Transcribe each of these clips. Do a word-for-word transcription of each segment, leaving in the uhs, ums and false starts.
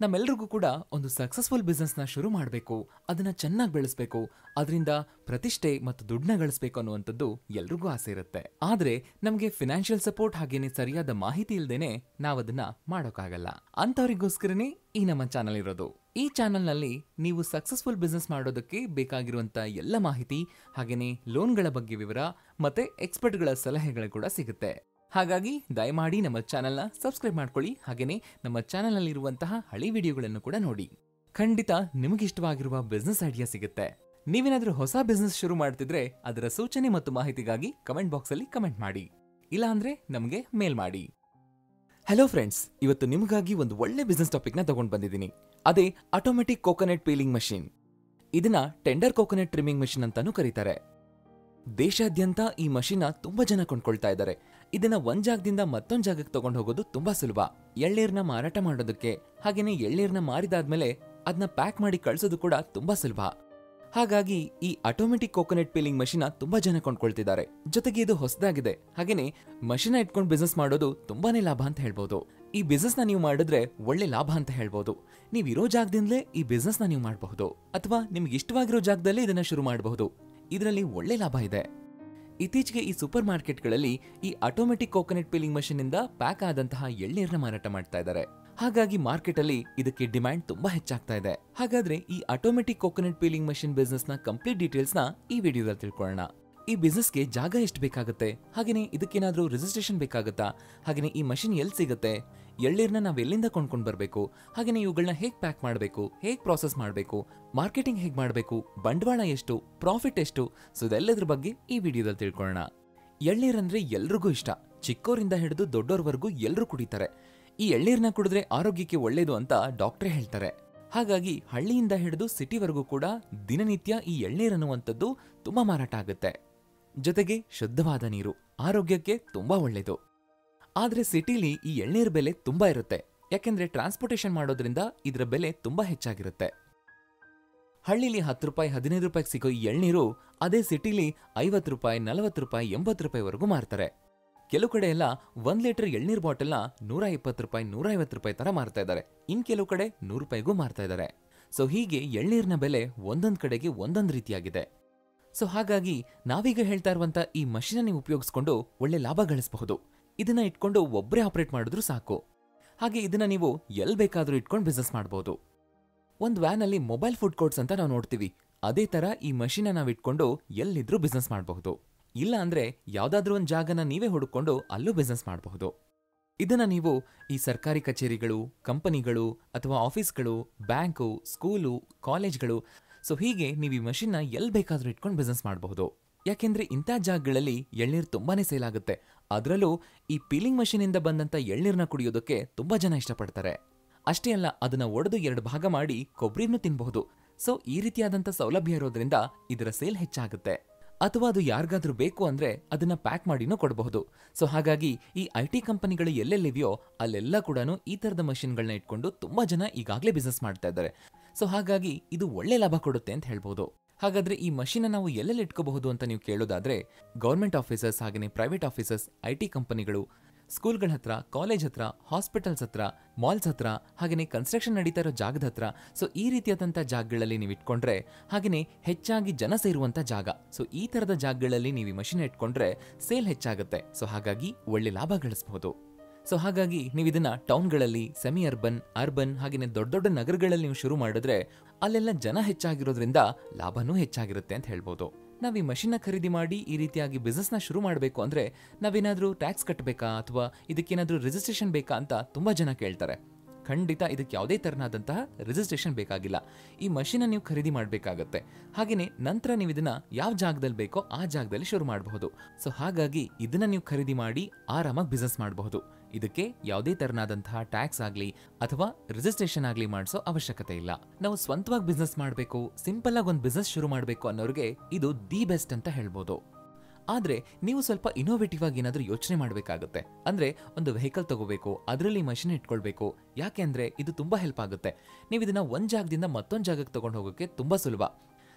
ನಮ್ಮೆಲ್ಲರಿಗೂ ಕೂಡ ಒಂದು ಸಕ್ಸಸ್ಫುಲ್ ಬಿಸ್ನೆಸ್ ನ ಶುರು ಮಾಡಬೇಕು, ಅದನ್ನ ಚೆನ್ನಾಗಿ ಬೆಳೆಸಬೇಕು, ಅದರಿಂದ ಪ್ರತಿಷ್ಠೆ ಮತ್ತು ದುಡ್ಡನ್ನ ಗಳಿಸಬೇಕು ಅನ್ನುವಂಥದ್ದು ಎಲ್ರಿಗೂ ಆಸೆ ಇರುತ್ತೆ. ಆದ್ರೆ ನಮಗೆ ಫಿನಾನ್ಷಿಯಲ್ ಸಪೋರ್ಟ್ ಹಾಗೇನೆ ಸರಿಯಾದ ಮಾಹಿತಿ ಇಲ್ದೇನೆ ನಾವದನ್ನ ಮಾಡೋಕ್ಕಾಗಲ್ಲ. ಅಂತವರಿಗೋಸ್ಕರನೇ ಈ ನಮ್ಮ ಚಾನಲ್ ಇರೋದು. ಈ ಚಾನಲ್ ನಲ್ಲಿ ನೀವು ಸಕ್ಸಸ್ಫುಲ್ ಬಿಸ್ನೆಸ್ ಮಾಡೋದಕ್ಕೆ ಬೇಕಾಗಿರುವಂತ ಎಲ್ಲ ಮಾಹಿತಿ ಹಾಗೇನೆ ಲೋನ್ಗಳ ಬಗ್ಗೆ ವಿವರ ಮತ್ತೆ ಎಕ್ಸ್ಪರ್ಟ್ಗಳ ಸಲಹೆಗಳು ಕೂಡ ಸಿಗುತ್ತೆ. ಹಾಗಾಗಿ ದಯಮಾಡಿ ನಮ್ಮ ಚಾನೆಲ್ನ ಸಬ್ಸ್ಕ್ರೈಬ್ ಮಾಡ್ಕೊಳ್ಳಿ. ಹಾಗೇನೆ ನಮ್ಮ ಚಾನೆಲ್ ನಲ್ಲಿ ಇರುವಂತಹ ಹಳೆ ವಿಡಿಯೋಗಳನ್ನು ಕೂಡ ನೋಡಿ. ಖಂಡಿತ ನಿಮಗೆ ಇಷ್ಟವಾಗಿರುವ ಬಿಸ್ನೆಸ್ ಐಡಿಯಾ ಸಿಗುತ್ತೆ. ನೀವೇನಾದ್ರೂ ಹೊಸ ಬಿಸ್ನೆಸ್ ಶುರು ಮಾಡ್ತಿದ್ರೆ ಅದರ ಸೂಚನೆ ಮತ್ತು ಮಾಹಿತಿಗಾಗಿ ಕಮೆಂಟ್ ಬಾಕ್ಸ್ ಅಲ್ಲಿ ಕಮೆಂಟ್ ಮಾಡಿ, ಇಲ್ಲ ಅಂದ್ರೆ ನಮಗೆ ಮೇಲ್ ಮಾಡಿ. ಹಲೋ ಫ್ರೆಂಡ್ಸ್, ಇವತ್ತು ನಿಮಗಾಗಿ ಒಂದು ಒಳ್ಳೆ ಬಿಸ್ನೆಸ್ ಟಾಪಿಕ್ ನ ತಗೊಂಡು ಬಂದಿದ್ದೀನಿ. ಅದೇ ಆಟೋಮೆಟಿಕ್ ಕೋಕೋನಟ್ ಪೀಲಿಂಗ್ ಮಷೀನ್. ಇದನ್ನ ಟೆಂಡರ್ ಕೋಕೋನಟ್ ಟ್ರಿಮ್ಮಿಂಗ್ ಮಷೀನ್ ಅಂತಾನೂ ಕರೀತಾರೆ. ದೇಶಾದ್ಯಂತ ಈ ಮಷೀನ್ ತುಂಬಾ ಜನ ಕೊಂಡ್ಕೊಳ್ತಾ ಇದ್ದಾರೆ. ಇದನ್ನ ಒಂದ್ ಜಾಗದಿಂದ ಮತ್ತೊಂದ್ ಜಾಗಕ್ಕೆ ತಗೊಂಡು ಹೋಗೋದು ತುಂಬಾ ಸುಲಭ. ಎಳ್ನೀರ್ನ ಮಾರಾಟ ಮಾಡೋದಕ್ಕೆ ಹಾಗೇನೆ ಎಳ್ನೀರ್ನ ಮಾರಿದಾದ್ಮೇಲೆ ಅದನ್ನ ಪ್ಯಾಕ್ ಮಾಡಿ ಕಳ್ಸೋದು ಕೂಡ ತುಂಬಾ ಸುಲಭ. ಹಾಗಾಗಿ ಈ ಆಟೋಮೆಟಿಕ್ ಕೋಕೋನಟ್ ಪೀಲಿಂಗ್ ಮಷೀನ್ ತುಂಬಾ ಜನ ಕೊಂಡ್ಕೊಳ್ತಿದ್ದಾರೆ. ಜೊತೆಗೆ ಇದು ಹೊಸದಾಗಿದೆ. ಹಾಗೇನೆ ಮಷೀನ್ ಇಟ್ಕೊಂಡು ಬಿಸ್ನೆಸ್ ಮಾಡೋದು ತುಂಬಾನೇ ಲಾಭ ಅಂತ ಹೇಳ್ಬೋದು. ಈ ಬಿಸ್ನೆಸ್ ನ ನೀವು ಮಾಡಿದ್ರೆ ಒಳ್ಳೆ ಲಾಭ ಅಂತ ಹೇಳ್ಬೋದು. ನೀವು ಇರೋ ಜಾಗದಿಂದಲೇ ಈ ಬಿಸ್ನೆಸ್ ನ ನೀವು ಮಾಡಬಹುದು, ಅಥವಾ ನಿಮ್ಗೆ ಇಷ್ಟವಾಗಿರೋ ಜಾಗದಲ್ಲೇ ಇದನ್ನ ಶುರು ಮಾಡಬಹುದು. ಇದರಲ್ಲಿ ಒಳ್ಳೆ ಲಾಭ ಇದೆ. ಇತ್ತೀಚೆಗೆ ಈ ಸೂಪರ್ ಮಾರ್ಕೆಟ್ಗಳಲ್ಲಿ ಈ ಆಟೋಮೆಟಿಕ್ ಕೋಕೋನಟ್ ಪೀಲಿಂಗ್ ಮಷೀನ್ ಇಂದ ಪ್ಯಾಕ್ ಆದಂತಹ ಎಳ್ನೀರನ್ನ ಮಾರಾಟ ಮಾಡ್ತಾ ಇದ್ದಾರೆ. ಹಾಗಾಗಿ ಮಾರ್ಕೆಟ್ ಅಲ್ಲಿ ಇದಕ್ಕೆ ಡಿಮ್ಯಾಂಡ್ ತುಂಬಾ ಹೆಚ್ಚಾಗ್ತಾ ಇದೆ. ಹಾಗಾದ್ರೆ ಈ automatic coconut peeling machine business ನ ಕಂಪ್ಲೀಟ್ ಡೀಟೇಲ್ಸ್ ನ ಈ ವಿಡಿಯೋದಲ್ಲಿ ತಿಳ್ಕೊಳ್ಳೋಣ. ಈ ಬಿಸ್ನೆಸ್ಗೆ ಜಾಗ ಎಷ್ಟು ಬೇಕಾಗುತ್ತೆ, ಹಾಗೇನೆ ಇದಕ್ಕೇನಾದ್ರೂ ರಿಜಿಸ್ಟ್ರೇಷನ್ ಬೇಕಾಗುತ್ತಾ, ಹಾಗೇನೆ ಈ ಮಷೀನ್ ಎಲ್ಲಿ ಸಿಗುತ್ತೆ, ಎಳ್ನೀರ್ನ ನಾವ್ ಎಲ್ಲಿಂದ ಕೊಂಡ್ಕೊಂಡ್ ಬರ್ಬೇಕು, ಹಾಗೇನೆ ಇವುಗಳನ್ನ ಹೇಗ್ ಪ್ಯಾಕ್ ಮಾಡಬೇಕು, ಹೇಗ್ ಪ್ರಾಸೆಸ್ ಮಾಡಬೇಕು, ಮಾರ್ಕೆಟಿಂಗ್ ಹೇಗ್ ಮಾಡಬೇಕು, ಬಂಡವಾಳ ಎಷ್ಟು, ಪ್ರಾಫಿಟ್ ಎಷ್ಟು, ಸೊ ಇದೆಲ್ಲದ್ರ ಬಗ್ಗೆ ಈ ವಿಡಿಯೋದಲ್ಲಿ ತಿಳ್ಕೊಳ್ಳೋಣ. ಎಳ್ನೀರಂದ್ರೆ ಎಲ್ರಿಗೂ ಇಷ್ಟ. ಚಿಕ್ಕವರಿಂದ ಹಿಡಿದು ದೊಡ್ಡೋರ್ವರೆಗೂ ಎಲ್ರೂ ಕುಡಿತಾರೆ. ಈ ಎಳ್ನೀರ್ನ ಕುಡಿದ್ರೆ ಆರೋಗ್ಯಕ್ಕೆ ಒಳ್ಳೇದು ಅಂತ ಡಾಕ್ಟ್ರೇ ಹೇಳ್ತಾರೆ. ಹಾಗಾಗಿ ಹಳ್ಳಿಯಿಂದ ಹಿಡಿದು ಸಿಟಿವರೆಗೂ ಕೂಡ ದಿನನಿತ್ಯ ಈ ಎಳ್ನೀರ್ ಅನ್ನುವಂಥದ್ದು ತುಂಬಾ ಮಾರಾಟ ಆಗುತ್ತೆ. ಜೊತೆಗೆ ಶುದ್ಧವಾದ ನೀರು ಆರೋಗ್ಯಕ್ಕೆ ತುಂಬಾ ಒಳ್ಳೇದು. ಆದ್ರೆ ಸಿಟಿಲಿ ಈ ಎಳ್ನೀರ್ ಬೆಲೆ ತುಂಬಾ ಇರುತ್ತೆ. ಯಾಕೆಂದ್ರೆ ಟ್ರಾನ್ಸ್ಪೋರ್ಟೇಷನ್ ಮಾಡೋದ್ರಿಂದ ಇದರ ಬೆಲೆ ತುಂಬಾ ಹೆಚ್ಚಾಗಿರುತ್ತೆ. ಹಳ್ಳಿಲಿ ಹತ್ತು ರೂಪಾಯಿ ಹದಿನೈದು ರೂಪಾಯಿಗೆ ಸಿಗೋ ಈ ಎಳ್ನೀರು ಅದೇ ಸಿಟಿಲಿ ಐವತ್ತು ರೂಪಾಯಿ ನಲವತ್ತು ರೂಪಾಯಿ ಎಂಬತ್ತು ರೂಪಾಯಿವರೆಗೂ ಮಾರ್ತಾರೆ. ಕೆಲವು ಕಡೆ ಎಲ್ಲ ಒಂದ್ ಲೀಟರ್ ಎಳ್ನೀರ್ ಬಾಟಲ್ನ ನೂರ ಇಪ್ಪತ್ತು ರೂಪಾಯಿ ನೂರ ಐವತ್ತು ರೂಪಾಯಿ ತರ ಮಾರ್ತಾ ಇದ್ದಾರೆ. ಇನ್ ಕೆಲವು ಕಡೆ ನೂರು ರೂಪಾಯಿಗೂ ಮಾರ್ತಾ ಇದ್ದಾರೆ. ಸೊ ಹೀಗೆ ಎಳ್ನೀರ್ನ ಬೆಲೆ ಒಂದೊಂದ್ ಕಡೆಗೆ ಒಂದೊಂದ್ ರೀತಿಯಾಗಿದೆ. ಸೊ ಹಾಗಾಗಿ ನಾವೀಗ ಹೇಳ್ತಾ ಇರುವಂತ ಈ ಮಷೀನ್ ನೀವು ಉಪಯೋಗಿಸ್ಕೊಂಡು ಒಳ್ಳೆ ಲಾಭ ಗಳಿಸಬಹುದು. ಇದನ್ನ ಇಟ್ಕೊಂಡು ಒಬ್ಬರೇ ಆಪರೇಟ್ ಮಾಡಿದ್ರು ಸಾಕು. ಹಾಗೆ ಇದನ್ನ ನೀವು ಎಲ್ ಬೇಕಾದ್ರೂ ಇಟ್ಕೊಂಡು ಬಿಸ್ನೆಸ್ ಮಾಡಬಹುದು. ಒಂದ್ ವ್ಯಾನ್ ಅಲ್ಲಿ ಮೊಬೈಲ್ ಫುಡ್ ಕೋರ್ಟ್ಸ್ ಅಂತ ನಾವು ನೋಡ್ತೀವಿ. ಅದೇ ತರ ಈ ಮಷೀನ್ ನಾವ್ ಇಟ್ಕೊಂಡು ಎಲ್ಲಿದ್ರೂ ಬಿಸ್ನೆಸ್ ಮಾಡಬಹುದು. ಇಲ್ಲ ಅಂದ್ರೆ ಯಾವ್ದಾದ್ರೂ ಒಂದ್ ಜಾಗನ ನೀವೇ ಹುಡುಕೊಂಡು ಅಲ್ಲೂ ಬಿಸ್ನೆಸ್ ಮಾಡಬಹುದು. ಇದನ್ನ ನೀವು ಈ ಸರ್ಕಾರಿ ಕಚೇರಿಗಳು, ಕಂಪನಿಗಳು ಅಥವಾ ಆಫೀಸ್ಗಳು, ಬ್ಯಾಂಕು, ಸ್ಕೂಲು, ಕಾಲೇಜ್ಗಳು, ಸೊ ಹೀಗೆ ನೀವು ಈ ಮಷೀನ್ ಎಲ್ ಬೇಕಾದ್ರೂ ಇಟ್ಕೊಂಡು ಬಿಸ್ನೆಸ್ ಮಾಡಬಹುದು. ಯಾಕೆಂದ್ರೆ ಇಂಥ ಜಾಗಗಳಲ್ಲಿ ಎಳ್ನೀರ್ ತುಂಬಾನೇ ಸೇಲ್ ಆಗುತ್ತೆ. ಅದರಲ್ಲೂ ಈ ಪೀಲಿಂಗ್ ಮಷೀನ್ ಇಂದ ಬಂದಂತ ಎಳ್ನೀರ್ನ ಕುಡಿಯೋದಕ್ಕೆ ತುಂಬಾ ಜನ ಇಷ್ಟಪಡ್ತಾರೆ. ಅಷ್ಟೇ ಅಲ್ಲ, ಅದನ್ನ ಒಡೆದು ಎರಡು ಭಾಗ ಮಾಡಿ ಕೊಬ್ಬರಿನೂ ತಿನ್ಬಹುದು. ಸೊ ಈ ರೀತಿಯಾದಂತ ಸೌಲಭ್ಯ ಇರೋದ್ರಿಂದ ಇದರ ಸೇಲ್ ಹೆಚ್ಚಾಗುತ್ತೆ. ಅಥವಾ ಅದು ಯಾರಿಗಾದ್ರೂ ಬೇಕು ಅಂದ್ರೆ ಅದನ್ನ ಪ್ಯಾಕ್ ಮಾಡಿನೂ ಕೊಡಬಹುದು. ಸೊ ಹಾಗಾಗಿ ಈ ಐ ಟಿ ಕಂಪನಿಗಳು ಎಲ್ಲೆಲ್ಲಿವೆಯೋ ಅಲ್ಲೆಲ್ಲ ಕೂಡ ಈ ತರದ ಮಷೀನ್ಗಳನ್ನ ಇಟ್ಕೊಂಡು ತುಂಬಾ ಜನ ಈಗಾಗಲೇ ಬಿಸ್ನೆಸ್ ಮಾಡ್ತಾ ಇದ್ದಾರೆ. ಸೊ ಹಾಗಾಗಿ ಇದು ಒಳ್ಳೆ ಲಾಭ ಕೊಡುತ್ತೆ ಅಂತ ಹೇಳ್ಬಹುದು. ಹಾಗಾದ್ರೆ ಈ ಮಷೀನ್ ನಾವು ಎಲ್ಲೆಲ್ಲಿ ಇಟ್ಕೋಬಹುದು ಅಂತ ನೀವು ಕೇಳೋದಾದ್ರೆ ಗವರ್ಮೆಂಟ್ ಆಫೀಸರ್ಸ್, ಹಾಗೇನೆ ಪ್ರೈವೇಟ್ ಆಫೀಸರ್ಸ್, ಐ ಟಿ ಕಂಪನಿಗಳು, ಸ್ಕೂಲ್ಗಳ ಹತ್ರ, ಕಾಲೇಜ್ ಹತ್ರ, ಹಾಸ್ಪಿಟಲ್ಸ್ ಹತ್ರ, ಮಾಲ್ಸ್ ಹತ್ರ, ಹಾಗೇನೆ ಕನ್ಸ್ಟ್ರಕ್ಷನ್ ನಡೀತಾ ಇರೋ ಜಾಗದ ಹತ್ರ, ಸೊ ಈ ರೀತಿಯಾದಂಥ ಜಾಗಗಳಲ್ಲಿ ನೀವು ಇಟ್ಕೊಂಡ್ರೆ, ಹಾಗೇನೆ ಹೆಚ್ಚಾಗಿ ಜನ ಸೇರುವಂತ ಜಾಗ, ಸೊ ಈ ತರದ ಜಾಗಗಳಲ್ಲಿ ನೀವು ಈ ಮಷೀನ್ ಇಟ್ಕೊಂಡ್ರೆ ಸೇಲ್ ಹೆಚ್ಚಾಗುತ್ತೆ. ಸೊ ಹಾಗಾಗಿ ಒಳ್ಳೆ ಲಾಭ ಗಳಿಸಬಹುದು. ಸೊ ಹಾಗಾಗಿ ನೀವು ಇದನ್ನ ಟೌನ್ಗಳಲ್ಲಿ, ಸೆಮಿ ಅರ್ಬನ್, ಅರ್ಬನ್ ಹಾಗೇನೆ ದೊಡ್ಡ ದೊಡ್ಡ ನಗರಗಳಲ್ಲಿ ನೀವು ಶುರು ಮಾಡಿದ್ರೆ ಅಲ್ಲೆಲ್ಲ ಜನ ಹೆಚ್ಚಾಗಿರೋದ್ರಿಂದ ಲಾಭನೂ ಹೆಚ್ಚಾಗಿರುತ್ತೆ ಅಂತ ಹೇಳ್ಬೋದು. ನಾವ್ ಈ ಮಷೀನ್ ಖರೀದಿ ಮಾಡಿ ಈ ರೀತಿಯಾಗಿ ಬಿಸ್ನೆಸ್ ನ ಶುರು ಮಾಡಬೇಕು ಅಂದ್ರೆ ನಾವೇನಾದ್ರೂ ಟ್ಯಾಕ್ಸ್ ಕಟ್ಟಬೇಕಾ ಅಥವಾ ಇದಕ್ಕೇನಾದ್ರೂ ರಿಜಿಸ್ಟ್ರೇಷನ್ ಬೇಕಾ ಅಂತ ತುಂಬಾ ಜನ ಕೇಳ್ತಾರೆ. ಖಂಡಿತ ಇದಕ್ಕೆ ಯಾವುದೇ ತರನಾದಂತಹ ರಿಜಿಸ್ಟ್ರೇಷನ್ ಬೇಕಾಗಿಲ್ಲ. ಈ ಮಷೀನ್ ನೀವು ಖರೀದಿ ಮಾಡಬೇಕಾಗತ್ತೆ. ಹಾಗೇನೆ ನಂತರ ನೀವು ಇದನ್ನ ಯಾವ ಜಾಗದಲ್ಲಿ ಬೇಕೋ ಆ ಜಾಗದಲ್ಲಿ ಶುರು ಮಾಡಬಹುದು. ಸೊ ಹಾಗಾಗಿ ಇದನ್ನ ನೀವು ಖರೀದಿ ಮಾಡಿ ಆರಾಮಾಗಿ ಬಿಸ್ನೆಸ್ ಮಾಡಬಹುದು. ಇದಕ್ಕೆ ಯಾವುದೇ ತರನಾದಂತಹ ಟ್ಯಾಕ್ಸ್ ಆಗ್ಲಿ ಅಥವಾ ರಿಜಿಸ್ಟ್ರೇಷನ್ ಆಗ್ಲಿ ಮಾಡಿಸೋ ಅವಶ್ಯಕತೆ ಇಲ್ಲ. ನಾವು ಸ್ವಂತವಾಗಿ ಬಿಸ್ನೆಸ್ ಮಾಡಬೇಕು, ಸಿಂಪಲ್ ಆಗಿ ಒಂದು ಬಿಸ್ನೆಸ್ ಶುರು ಮಾಡಬೇಕು ಅನ್ನೋರಿಗೆ ಇದು ದಿ ಬೆಸ್ಟ್ ಅಂತ ಹೇಳ್ಬೋದು. ಆದ್ರೆ ನೀವು ಸ್ವಲ್ಪ ಇನೋವೇಟಿವ್ ಆಗಿ ಏನಾದ್ರೂ ಯೋಚನೆ ಮಾಡಬೇಕಾಗುತ್ತೆ. ಅಂದ್ರೆ ಒಂದು ವೆಹಿಕಲ್ ತಗೋಬೇಕು, ಅದರಲ್ಲಿ ಮಷೀನ್ ಇಟ್ಕೊಳ್ಬೇಕು. ಯಾಕೆ ಅಂದ್ರೆ ಇದು ತುಂಬಾ ಹೆಲ್ಪ್ ಆಗುತ್ತೆ. ನೀವು ಇದನ್ನ ಒಂದ್ ಜಾಗದಿಂದ ಮತ್ತೊಂದ್ ಜಾಗಕ್ಕೆ ತಗೊಂಡು ಹೋಗೋಕೆ ತುಂಬಾ ಸುಲಭ.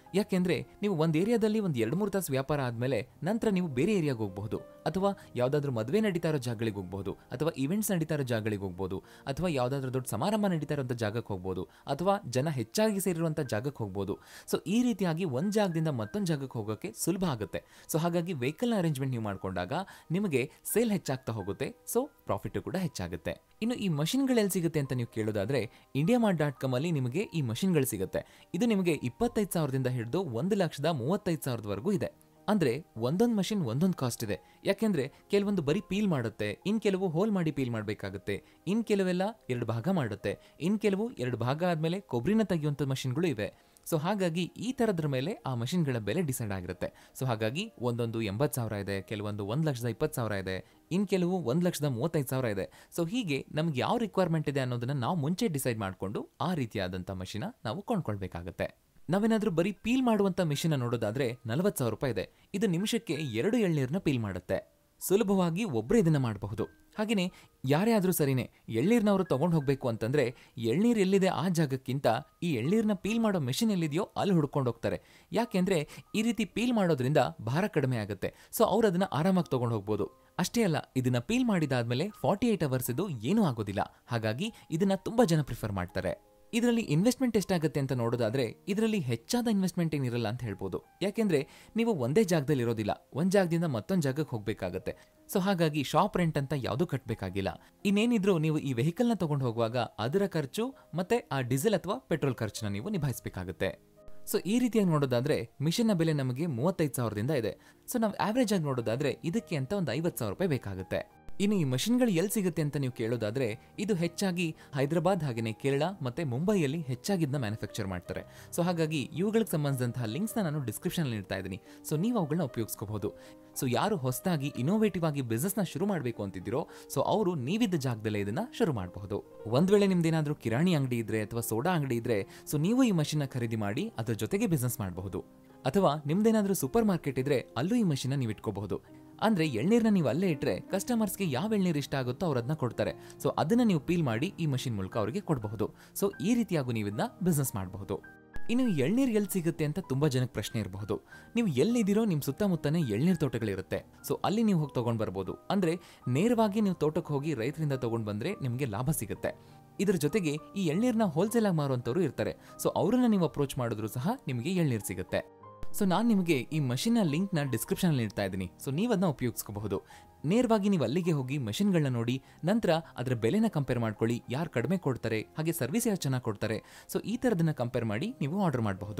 ಯಾಕೆಂದ್ರೆ ನೀವು ಒಂದ್ ಏರಿಯಾದಲ್ಲಿ ಒಂದ್ ಎರಡ್ ಮೂರು ತಾಸು ವ್ಯಾಪಾರ ಆದ್ಮೇಲೆ ನಂತರ ನೀವು ಬೇರೆ ಏರಿಯಾಗೆ ಹೋಗಬಹುದು, ಅಥವಾ ಯಾವ್ದಾದ್ರು ಮದುವೆ ನಡೀತಾ ಇರೋ ಜಾಗಗಳಿಗೆ ಹೋಗಬಹುದು, ಅಥವಾ ಇವೆಂಟ್ಸ್ ನಡೀತಾ ಇರೋ ಜಾಗಗಳಿಗೆ ಹೋಗಬಹುದು, ಅಥವಾ ಯಾವ್ದಾದ್ರು ದೊಡ್ಡ ಸಮಾರಂಭ ನಡೀತಾ ಇರುವಂತ ಜಾಗಕ್ಕೆ ಹೋಗಬಹುದು, ಅಥವಾ ಜನ ಹೆಚ್ಚಾಗಿ ಸೇರಿರುವಂತ ಜಾಗಕ್ಕೆ ಹೋಗಬಹುದು. ಸೊ ಈ ರೀತಿಯಾಗಿ ಒಂದ್ ಜಾಗದಿಂದ ಮತ್ತೊಂದು ಜಾಗಕ್ಕೆ ಹೋಗೋಕೆ ಸುಲಭ ಆಗುತ್ತೆ. ಸೊ ಹಾಗಾಗಿ ವೆಹಿಕಲ್ ಅರೇಂಜ್ಮೆಂಟ್ ನೀವು ಮಾಡ್ಕೊಂಡಾಗ ನಿಮಗೆ ಸೇಲ್ ಹೆಚ್ಚಾಗ್ತಾ ಹೋಗುತ್ತೆ, ಸೊ ಪ್ರಾಫಿಟ್ ಕೂಡ ಹೆಚ್ಚಾಗುತ್ತೆ. ಇನ್ನು ಈ ಮಷಿನ್ಗಳು ಎಲ್ಲಿ ಸಿಗುತ್ತೆ ಅಂತ ನೀವು ಕೇಳೋದಾದ್ರೆ ಇಂಡಿಯಾ ಮಾರ್ಟ್ ಡಾಟ್ ಕಾಮ್ ಅಲ್ಲಿ ನಿಮಗೆ ಈ ಮಷಿನ್ಗಳು ಸಿಗುತ್ತೆ. ಇದು ನಿಮಗೆ ಇಪ್ಪತ್ತೈದು ಸಾವಿರದಿಂದ ಹಿಡಿದು ಒಂದು ಲಕ್ಷದ ಮೂವತ್ತೈದು ಸಾವಿರದವರೆಗೂ ಇದೆ. ಅಂದ್ರೆ ಒಂದೊಂದು ಮಷಿನ್ ಒಂದೊಂದು ಕಾಸ್ಟ್ ಇದೆ. ಯಾಕೆಂದ್ರೆ ಕೆಲವೊಂದು ಬರೀ ಪೀಲ್ ಮಾಡುತ್ತೆ, ಇನ್ ಕೆಲವು ಹೋಲ್ ಮಾಡಿ ಪೀಲ್ ಮಾಡಬೇಕಾಗುತ್ತೆ, ಇನ್ ಕೆಲವೆಲ್ಲ ಎರಡು ಭಾಗ ಮಾಡುತ್ತೆ, ಇನ್ ಕೆಲವು ಎರಡು ಭಾಗ ಆದ್ಮೇಲೆ ಕೊಬ್ಬರಿನ ತೆಗೆಯುವಂತ ಮಷಿನ್ಗಳು ಇವೆ. ಸೊ ಹಾಗಾಗಿ ಈ ತರದ್ರ ಮೇಲೆ ಆ ಮಷಿನ್ಗಳ ಬೆಲೆ ಡಿಸೈಡ್ ಆಗಿರುತ್ತೆ. ಸೊ ಹಾಗಾಗಿ ಒಂದೊಂದು ಎಂಬತ್ತು ಸಾವಿರ ಇದೆ, ಕೆಲವೊಂದು ಒಂದ್ ಲಕ್ಷದ ಇಪ್ಪತ್ತು ಸಾವಿರ ಇದೆ, ಇನ್ ಕೆಲವು ಒಂದ್ ಲಕ್ಷದ ಮೂವತ್ತೈದು ಸಾವಿರ ಇದೆ. ಸೊ ಹೀಗೆ ನಮ್ಗೆ ಯಾವ ರಿಕ್ವೈರ್ಮೆಂಟ್ ಇದೆ ಅನ್ನೋದನ್ನ ನಾವು ಮುಂಚೆ ಡಿಸೈಡ್ ಮಾಡಿಕೊಂಡು ಆ ರೀತಿಯಾದಂಥ ಮಷಿನ ನಾವು ಕೊಂಡ್ಕೊಳ್ಬೇಕಾಗತ್ತೆ. ನಾವೇನಾದ್ರೂ ಬರೀ ಪೀಲ್ ಮಾಡುವಂತ ಮಿಷಿನ್ ನೋಡೋದಾದ್ರೆ ನಲವತ್ತು ಸಾವಿರ ರೂಪಾಯಿ ಇದೆ. ಇದು ನಿಮಿಷಕ್ಕೆ ಎರಡು ಎಳ್ನೀರನ್ನ ಪೀಲ್ ಮಾಡುತ್ತೆ. ಸುಲಭವಾಗಿ ಒಬ್ಬರೇ ಇದನ್ನ ಮಾಡಬಹುದು. ಹಾಗೆಯೇ ಯಾರೇ ಆದ್ರೂ ಸರಿನೇ ಎಳ್ನೀರ್ನವರು ತಗೊಂಡು ಹೋಗ್ಬೇಕು ಅಂತಂದ್ರೆ ಎಳ್ನೀರ್ ಎಲ್ಲಿದೆ ಆ ಜಾಗಕ್ಕಿಂತ ಈ ಎಳ್ನೀರ್ನ ಪೀಲ್ ಮಾಡೋ ಮೆಷಿನ್ ಎಲ್ಲಿದೆಯೋ ಅಲ್ಲಿ ಹುಡ್ಕೊಂಡು ಹೋಗ್ತಾರೆ. ಯಾಕೆಂದ್ರೆ ಈ ರೀತಿ ಪೀಲ್ ಮಾಡೋದ್ರಿಂದ ಭಾರ ಕಡಿಮೆ ಆಗುತ್ತೆ. ಸೊ ಅವ್ರು ಅದನ್ನ ಆರಾಮಾಗಿ ತಗೊಂಡು ಹೋಗ್ಬೋದು. ಅಷ್ಟೇ ಅಲ್ಲ, ಇದನ್ನ ಪೀಲ್ ಮಾಡಿದಾದ್ಮೇಲೆ ಫಾರ್ಟಿ ಏಟ್ ಅವರ್ಸ್ ಇದು ಏನೂ ಆಗೋದಿಲ್ಲ. ಹಾಗಾಗಿ ಇದನ್ನ ತುಂಬಾ ಜನ ಪ್ರಿಫರ್ ಮಾಡ್ತಾರೆ. ಇದರಲ್ಲಿ ಇನ್ವೆಸ್ಟ್ಮೆಂಟ್ ಎಷ್ಟಾಗುತ್ತೆ ಅಂತ ನೋಡೋದಾದ್ರೆ ಇದರಲ್ಲಿ ಹೆಚ್ಚಾದ ಇನ್ವೆಸ್ಟ್ಮೆಂಟ್ ಏನಿರಲ್ಲ ಅಂತ ಹೇಳ್ಬೋದು. ಯಾಕೆಂದ್ರೆ ನೀವು ಒಂದೇ ಜಾಗದಲ್ಲಿ ಇರೋದಿಲ್ಲ, ಒಂದ್ ಜಾಗದಿಂದ ಮತ್ತೊಂದು ಜಾಗಕ್ಕೆ ಹೋಗ್ಬೇಕಾಗತ್ತೆ. ಸೊ ಹಾಗಾಗಿ ಶಾಪ್ ರೆಂಟ್ ಅಂತ ಯಾವ್ದು ಕಟ್ಟಬೇಕಾಗಿಲ್ಲ. ಇನ್ನೇನಿದ್ರು ನೀವು ಈ ವೆಹಿಕಲ್ ನ ತಗೊಂಡು ಹೋಗುವಾಗ ಅದರ ಖರ್ಚು ಮತ್ತೆ ಆ ಡೀಸೆಲ್ ಅಥವಾ ಪೆಟ್ರೋಲ್ ಖರ್ಚನ್ನ ನೀವು ನಿಭಾಯಿಸಬೇಕಾಗುತ್ತೆ. ಸೊ ಈ ರೀತಿಯಾಗಿ ನೋಡೋದಾದ್ರೆ ಮಿಷನ್ ನ ಬೆಲೆ ನಮಗೆ ಮೂವತ್ತೈದು ಸಾವಿರದಿಂದ ಇದೆ. ಸೊ ನಾವು ಆವರೇಜ್ ಆಗಿ ನೋಡೋದಾದ್ರೆ ಇದಕ್ಕೆ ಅಂತ ಒಂದು ಐವತ್ತು ಸಾವಿರ ರೂಪಾಯಿ ಬೇಕಾಗುತ್ತೆ. ಇನ್ನು ಈ ಮಷಿನ್ಗಳು ಎಲ್ಲಿ ಸಿಗುತ್ತೆ ಅಂತ ನೀವು ಕೇಳೋದಾದ್ರೆ ಇದು ಹೆಚ್ಚಾಗಿ ಹೈದರಾಬಾದ್ ಹಾಗೆಯೇ ಕೇರಳ ಮತ್ತೆ ಮುಂಬೈಯಲ್ಲಿ ಹೆಚ್ಚಾಗಿ ಇದನ್ನ ಮ್ಯಾನುಫ್ಯಾಕ್ಚರ್ ಮಾಡ್ತಾರೆ. ಸೊ ಹಾಗಾಗಿ ಇವುಗಳಿಗೆ ಸಂಬಂಧಿಸಿದಂತಹ ಲಿಂಕ್ಸ್ ನಾನು ಡಿಸ್ಕ್ರಿಪ್ಷನ್ ಅಲ್ಲಿ ಇಡ್ತಾ ಇದ್ದೀನಿ. ಸೊ ನೀವು ಅವುಗಳನ್ನ ಉಪಯೋಗಿಸ್ಕೋಬಹುದು. ಸೊ ಯಾರು ಹೊಸದಾಗಿ ಇನೋವೇಟಿವ್ ಆಗಿ ಬಿಸ್ನೆಸ್ ನ ಶುರು ಮಾಡಬೇಕು ಅಂತಿದ್ದೀರೋ ಸೊ ಅವರು ನೀವಿದ್ದ ಜಾಗದಲ್ಲೇ ಇದನ್ನ ಶುರು ಮಾಡಬಹುದು. ಒಂದ್ ವೇಳೆ ನಿಮ್ದೇನಾದ್ರೂ ಕಿರಾಣಿ ಅಂಗಡಿ ಇದ್ರೆ ಅಥವಾ ಸೋಡಾ ಅಂಗಡಿ ಇದ್ರೆ ಸೊ ನೀವು ಈ ಮಷಿನ್ ನ ಖರೀದಿ ಮಾಡಿ ಅದ್ರ ಜೊತೆಗೆ ಬಿಸ್ನೆಸ್ ಮಾಡಬಹುದು. ಅಥವಾ ನಿಮ್ದೇನಾದ್ರೂ ಸೂಪರ್ ಮಾರ್ಕೆಟ್ ಇದ್ರೆ ಅಲ್ಲೂ ಈ ಮಷಿನ್ ನ ನೀವು ಇಟ್ಕೋಬಹುದು. ಅಂದ್ರೆ ಎಳ್ನೀರ್ನ ನೀವು ಅಲ್ಲೇ ಇಟ್ರೆ ಕಸ್ಟಮರ್ಸ್ಗೆ ಯಾವ ಎಳ್ನೀರು ಇಷ್ಟ ಆಗುತ್ತೋ ಅವ್ರು ಅದನ್ನ ಕೊಡ್ತಾರೆ. ಸೊ ಅದನ್ನ ನೀವು ಪೀಲ್ ಮಾಡಿ ಈ ಮಷಿನ್ ಮೂಲಕ ಅವರಿಗೆ ಕೊಡಬಹುದು. ಸೊ ಈ ರೀತಿಯಾಗೂ ನೀವು ಇದನ್ನ ಬಿಸ್ನೆಸ್ ಮಾಡಬಹುದು. ಇನ್ನು ಎಳ್ನೀರು ಎಲ್ಲಿ ಸಿಗುತ್ತೆ ಅಂತ ತುಂಬಾ ಜನಕ್ಕೆ ಪ್ರಶ್ನೆ ಇರಬಹುದು. ನೀವು ಎಲ್ಲಿದ್ದೀರೋ ನಿಮ್ ಸುತ್ತಮುತ್ತನೇ ಎಳ್ನೀರ್ ತೋಟಗಳಿರುತ್ತೆ. ಸೊ ಅಲ್ಲಿ ನೀವು ಹೋಗಿ ತಗೊಂಡ್ ಬರ್ಬೋದು. ಅಂದ್ರೆ ನೇರವಾಗಿ ನೀವು ತೋಟಕ್ಕೆ ಹೋಗಿ ರೈತರಿಂದ ತಗೊಂಡ್ ಬಂದ್ರೆ ನಿಮ್ಗೆ ಲಾಭ ಸಿಗುತ್ತೆ. ಇದ್ರ ಜೊತೆಗೆ ಈ ಎಳ್ನೀರ್ನ ಹೋಲ್ಸೇಲ್ ಆಗಿ ಮಾರುವಂತವ್ರು ಇರ್ತಾರೆ. ಸೊ ಅವ್ರನ್ನ ನೀವು ಅಪ್ರೋಚ್ ಮಾಡಿದ್ರು ಸಹ ನಿಮಗೆ ಎಳ್ನೀರು ಸಿಗುತ್ತೆ. ಸೊ ನಾನು ನಿಮಗೆ ಈ ಮಷಿನ್ನ ಲಿಂಕ್ ನ ಡಿಸ್ಕ್ರಿಪ್ಷನ್ ಅಲ್ಲಿ ಇಡ್ತಾ ಇದ್ದೀನಿ. ಸೊ ನೀವು ಅದನ್ನ ಉಪಯೋಗಿಸ್ಕೋಬಹುದು. ನೇರವಾಗಿ ನೀವು ಅಲ್ಲಿಗೆ ಹೋಗಿ ಮಷಿನ್ಗಳನ್ನ ನೋಡಿ ನಂತರ ಅದರ ಬೆಲೆನ ಕಂಪೇರ್ ಮಾಡ್ಕೊಳ್ಳಿ. ಯಾರು ಕಡಿಮೆ ಕೊಡ್ತಾರೆ ಹಾಗೆ ಸರ್ವಿಸ್ ಯಾರು ಚೆನ್ನಾಗಿ ಕೊಡ್ತಾರೆ ಸೊ ಈ ತರದನ್ನ ಕಂಪೇರ್ ಮಾಡಿ ನೀವು ಆರ್ಡರ್ ಮಾಡಬಹುದು.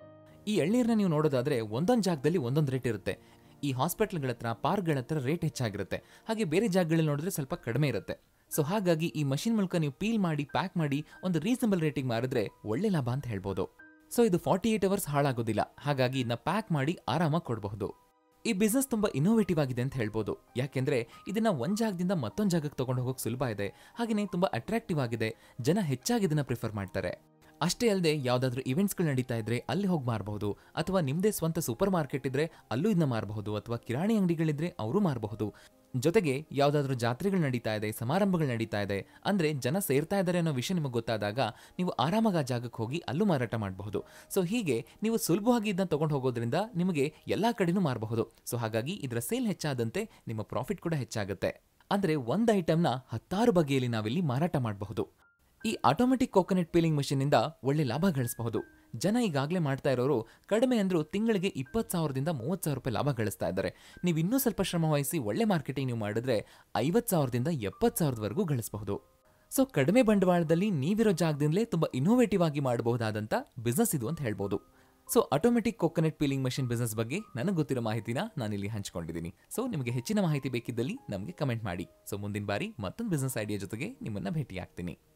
ಈ ಎಳ್ನೀರ್ನ ನೀವು ನೋಡೋದಾದ್ರೆ ಒಂದೊಂದು ಜಾಗದಲ್ಲಿ ಒಂದೊಂದು ರೇಟ್ ಇರುತ್ತೆ. ಈ ಹಾಸ್ಪಿಟಲ್ಗಳ ಹತ್ರ ಪಾರ್ಕ್ಗಳ ಹತ್ರ ರೇಟ್ ಹೆಚ್ಚಾಗಿರುತ್ತೆ. ಹಾಗೆ ಬೇರೆ ಜಾಗಗಳಲ್ಲಿ ನೋಡಿದ್ರೆ ಸ್ವಲ್ಪ ಕಡಿಮೆ ಇರುತ್ತೆ. ಸೊ ಹಾಗಾಗಿ ಈ ಮಷಿನ್ ಮೂಲಕ ನೀವು ಪೀಲ್ ಮಾಡಿ ಪ್ಯಾಕ್ ಮಾಡಿ ಒಂದು ರೀಸನಬಲ್ ರೇಟಿಗೆ ಮಾರಿದ್ರೆ ಒಳ್ಳೆ ಲಾಭ ಅಂತ ಹೇಳ್ಬೋದು. ಸೊ ಇದು ಫಾರ್ಟಿ ಏಟ್ ಅವರ್ಸ್ ಹಾಳಾಗೋದಿಲ್ಲ. ಹಾಗಾಗಿ ಇದನ್ನ ಪ್ಯಾಕ್ ಮಾಡಿ ಆರಾಮಾಗಿ ಕೊಡಬಹುದು. ಈ ಬಿಸ್ನೆಸ್ ತುಂಬಾ ಇನೋವೇಟಿವ್ ಆಗಿದೆ ಅಂತ ಹೇಳ್ಬೋದು. ಯಾಕೆಂದ್ರೆ ಇದನ್ನ ಒಂದ್ ಜಾಗದಿಂದ ಮತ್ತೊಂದು ಜಾಗಕ್ಕೆ ತಗೊಂಡು ಹೋಗೋಕೆ ಸುಲಭ ಇದೆ. ಹಾಗೆಯೇ ತುಂಬಾ ಅಟ್ರಾಕ್ಟಿವ್ ಆಗಿದೆ. ಜನ ಹೆಚ್ಚಾಗಿ ಇದನ್ನ ಪ್ರಿಫರ್ ಮಾಡ್ತಾರೆ. ಅಷ್ಟೇ ಅಲ್ಲದೆ ಯಾವ್ದಾದ್ರು ಇವೆಂಟ್ಸ್ಗಳು ನಡೀತಾ ಇದ್ರೆ ಅಲ್ಲಿ ಹೋಗಿ ಮಾರಬಹುದು. ಅಥವಾ ನಿಮ್ದೇ ಸ್ವಂತ ಸೂಪರ್ ಮಾರ್ಕೆಟ್ ಇದ್ರೆ ಅಲ್ಲೂ ಇದನ್ನ ಮಾರಬಹುದು. ಅಥವಾ ಕಿರಾಣಿ ಅಂಗಡಿಗಳಿದ್ರೆ ಅವರು ಮಾರಬಹುದು. ಜೊತೆಗೆ ಯಾವ್ದಾದ್ರು ಜಾತ್ರೆಗಳು ನಡೀತಾ ಇದೆ, ಸಮಾರಂಭಗಳು ನಡೀತಾ ಇದೆ ಅಂದ್ರೆ ಜನ ಸೇರ್ತಾ ಇದ್ದಾರೆ ಅನ್ನೋ ವಿಷಯ ನಿಮಗೆ ಗೊತ್ತಾದಾಗ ನೀವು ಆರಾಮಾಗಿ ಆ ಜಾಗಕ್ಕೆ ಹೋಗಿ ಅಲ್ಲೂ ಮಾರಾಟ ಮಾಡಬಹುದು. ಸೊ ಹೀಗೆ ನೀವು ಸುಲಭವಾಗಿ ಇದನ್ನ ತಗೊಂಡು ಹೋಗೋದ್ರಿಂದ ನಿಮಗೆ ಎಲ್ಲಾ ಕಡೆನೂ ಮಾರಬಹುದು. ಸೊ ಹಾಗಾಗಿ ಇದರ ಸೇಲ್ ಹೆಚ್ಚಾದಂತೆ ನಿಮ್ಮ ಪ್ರಾಫಿಟ್ ಕೂಡ ಹೆಚ್ಚಾಗುತ್ತೆ. ಅಂದ್ರೆ ಒಂದ್ ಐಟಮ್ನ ಹತ್ತಾರು ಬಗೆಯಲ್ಲಿ ನಾವಿಲ್ಲಿ ಮಾರಾಟ ಮಾಡಬಹುದು. ಈ ಆಟೋಮೆಟಿಕ್ ಕೋಕೋನಟ್ ಪೀಲಿಂಗ್ ಮಷೀನ್ ಇಂದ ಒಳ್ಳೆ ಲಾಭ ಗಳಿಸಬಹುದು. ಜನ ಈಗಾಗಲೇ ಮಾಡ್ತಾ ಇರೋರು ಕಡಿಮೆ ಅಂದ್ರೂ ತಿಂಗಳಿಗೆ ಇಪ್ಪತ್ತು ಸಾವಿರದಿಂದ ಮೂವತ್ತು ಸಾವಿರ ರೂಪಾಯಿ ಲಾಭ ಗಳಿಸ್ತಾ ಇದ್ದಾರೆ. ನೀವು ಇನ್ನೂ ಸ್ವಲ್ಪ ಶ್ರಮ ವಹಿಸಿ ಒಳ್ಳೆ ಮಾರ್ಕೆಟಿಂಗ್ ನೀವು ಮಾಡಿದ್ರೆ ಐವತ್ತು ಸಾವಿರದಿಂದ ಎಪ್ಪತ್ತು ಸಾವಿರದವರೆಗೂ ಗಳಿಸಬಹುದು. ಸೊ ಕಡಿಮೆ ಬಂಡವಾಳದಲ್ಲಿ ನೀವಿರೋ ಜಾಗದಿಂದಲೇ ತುಂಬಾ ಇನೋವೇಟಿವ್ ಆಗಿ ಮಾಡಬಹುದಾದಂತ ಬಿಸ್ನೆಸ್ ಇದು ಅಂತ ಹೇಳ್ಬೋದು. So automatic coconut peeling machine business ಬಗ್ಗೆ ನನಗೆ ಗೊತ್ತಿರೋ ಮಾಹಿತಿನ ನಾನಿಲ್ಲಿ ಹಂಚ್ಕೊಂಡಿದ್ದೀನಿ. ಸೊ ನಿಮಗೆ ಹೆಚ್ಚಿನ ಮಾಹಿತಿ ಬೇಕಿದ್ದಲ್ಲಿ ನಮಗೆ ಕಮೆಂಟ್ ಮಾಡಿ. ಸೊ ಮುಂದಿನ ಬಾರಿ ಮತ್ತೊಂದು ಬಿಸ್ನೆಸ್ ಐಡಿಯಾ ಜೊತೆಗೆ ನಿಮ್ಮನ್ನ ಭೇಟಿ ಆಗ್ತೀನಿ.